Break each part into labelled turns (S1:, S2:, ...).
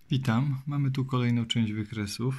S1: Witam, mamy tu kolejną część wykresów.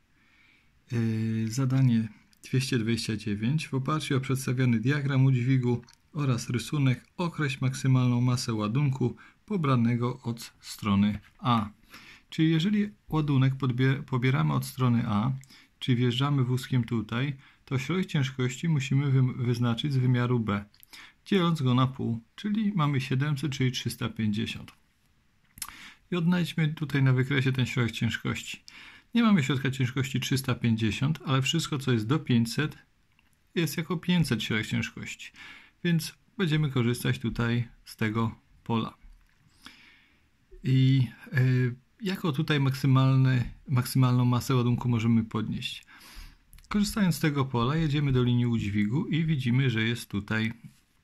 S1: Zadanie 229. W oparciu o przedstawiony diagram udźwigu oraz rysunek określ maksymalną masę ładunku pobranego od strony A. Czyli jeżeli ładunek pobieramy od strony A, czyli wjeżdżamy wózkiem tutaj, to środek ciężkości musimy wyznaczyć z wymiaru B, dzieląc go na pół, czyli mamy 700, czyli 350. I odnajdźmy tutaj na wykresie ten środek ciężkości. Nie mamy środka ciężkości 350, ale wszystko co jest do 500 jest jako 500 środek ciężkości. Więc będziemy korzystać tutaj z tego pola. I jako tutaj maksymalną masę ładunku możemy podnieść. Korzystając z tego pola jedziemy do linii udźwigu i widzimy, że jest tutaj.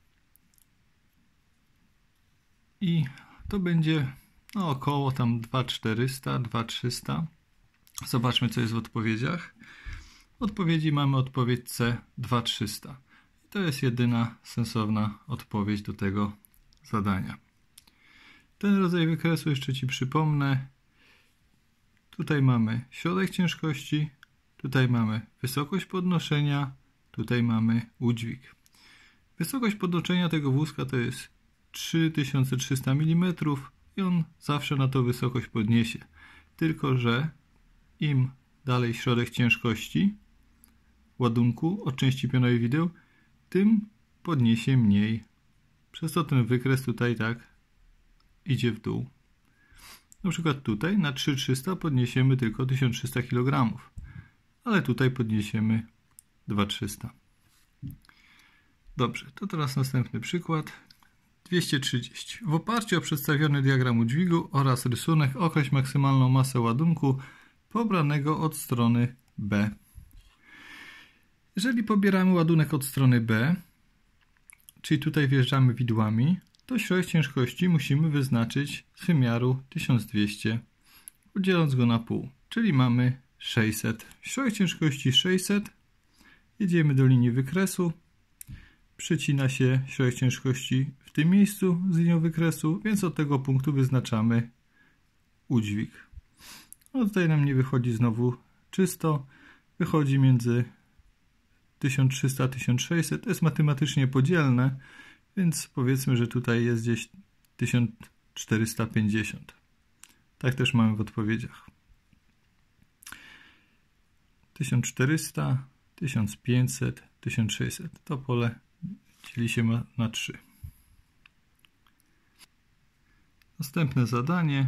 S1: I to będzie około tam 2400, 2300. Zobaczmy, co jest w odpowiedziach. W odpowiedzi mamy odpowiedź C 2300. I to jest jedyna sensowna odpowiedź do tego zadania. Ten rodzaj wykresu jeszcze Ci przypomnę. Tutaj mamy środek ciężkości, tutaj mamy wysokość podnoszenia, tutaj mamy udźwig. Wysokość podnoszenia tego wózka to jest 3300 mm i on zawsze na tą wysokość podniesie. Tylko że im dalej środek ciężkości ładunku od części pionowej wideł, tym podniesie mniej. Przez to ten wykres tutaj tak idzie w dół. Na przykład tutaj na 3300 podniesiemy tylko 1300 kg, ale tutaj podniesiemy 2300. Dobrze, to teraz następny przykład. 230. W oparciu o przedstawiony diagram udźwigu oraz rysunek określ maksymalną masę ładunku pobranego od strony B. Jeżeli pobieramy ładunek od strony B, czyli tutaj wjeżdżamy widłami, to środek ciężkości musimy wyznaczyć z wymiaru 1200, podzieląc go na pół, czyli mamy 600. Środek ciężkości 600, jedziemy do linii wykresu, przecina się środek ciężkości w tym miejscu z linią wykresu, więc od tego punktu wyznaczamy udźwig. No tutaj nam nie wychodzi znowu czysto, wychodzi między 1300 a 1600, to jest matematycznie podzielne, więc powiedzmy, że tutaj jest gdzieś 1450. Tak też mamy w odpowiedziach. 1400, 1500, 1600. To pole dzieli się na 3. Następne zadanie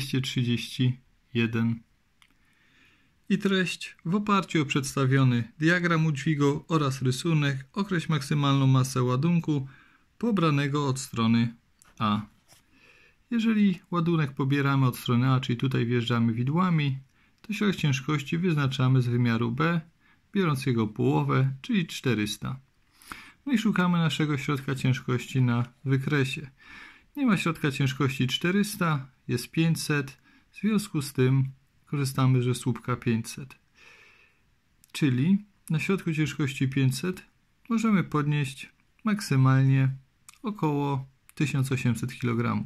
S1: 231. I treść: w oparciu o przedstawiony diagram udźwigu oraz rysunek określ maksymalną masę ładunku pobranego od strony A. Jeżeli ładunek pobieramy od strony A, czyli tutaj wjeżdżamy widłami, to środek ciężkości wyznaczamy z wymiaru B, biorąc jego połowę, czyli 400. No i szukamy naszego środka ciężkości na wykresie. Nie ma środka ciężkości 400, jest 500, w związku z tym korzystamy ze słupka 500. Czyli na środku ciężkości 500 możemy podnieść maksymalnie około 1800 kg.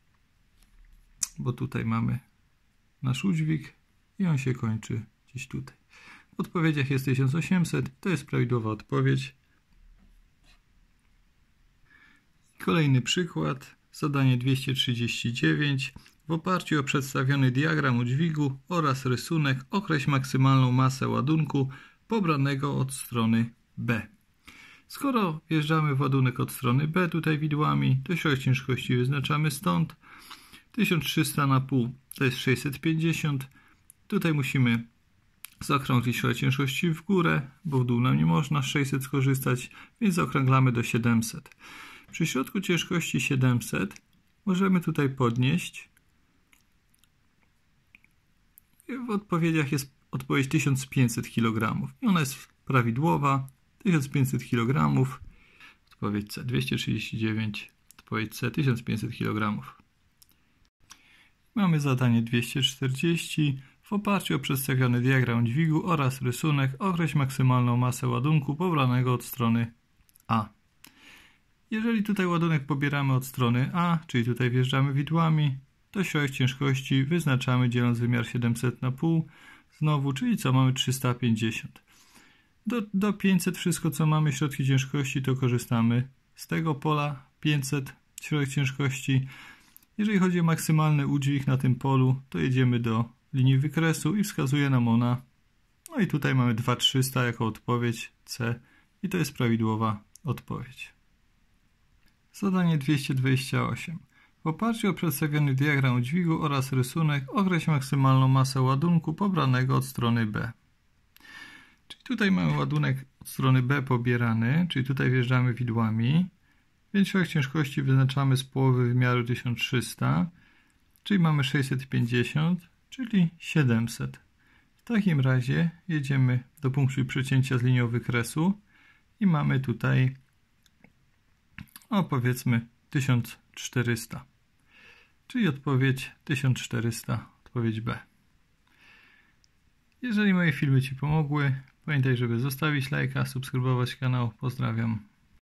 S1: Bo tutaj mamy nasz udźwig i on się kończy gdzieś tutaj. W odpowiedziach jest 1800, to jest prawidłowa odpowiedź. Kolejny przykład, zadanie 239. W oparciu o przedstawiony diagram udźwigu oraz rysunek określ maksymalną masę ładunku pobranego od strony B. Skoro wjeżdżamy w ładunek od strony B tutaj widłami, to środek ciężkości wyznaczamy stąd. 1300 na pół to jest 650. Tutaj musimy zaokrąglić środek ciężkości w górę, bo w dół nam nie można z 600 skorzystać, więc zaokrąglamy do 700. Przy środku ciężkości 700 możemy tutaj podnieść. W odpowiedziach jest odpowiedź 1500 kg. I ona jest prawidłowa. 1500 kg. Odpowiedź C 239. Odpowiedź C 1500 kg. Mamy zadanie 240. W oparciu o przedstawiony diagram dźwigu oraz rysunek określ maksymalną masę ładunku pobranego od strony A. Jeżeli tutaj ładunek pobieramy od strony A, czyli tutaj wjeżdżamy widłami, to środek ciężkości wyznaczamy dzieląc wymiar 700 na pół. Znowu, czyli co? Mamy 350. Do 500 wszystko co mamy środki ciężkości to korzystamy z tego pola 500 środek ciężkości. Jeżeli chodzi o maksymalny udźwig na tym polu, to jedziemy do linii wykresu i wskazuje nam ona. No i tutaj mamy 2300 jako odpowiedź C i to jest prawidłowa odpowiedź. Zadanie 228. W oparciu o przedstawiony diagram udźwigu oraz rysunek określ maksymalną masę ładunku pobranego od strony B. Czyli tutaj mamy ładunek od strony B pobierany, czyli tutaj wjeżdżamy widłami, więc środek ciężkości wyznaczamy z połowy wymiaru 1300, czyli mamy 650, czyli 700. W takim razie jedziemy do punktu przecięcia z linią wykresu i mamy tutaj, powiedzmy 1400, czyli odpowiedź 1400, odpowiedź B. Jeżeli moje filmy Ci pomogły, pamiętaj, żeby zostawić lajka, subskrybować kanał. Pozdrawiam.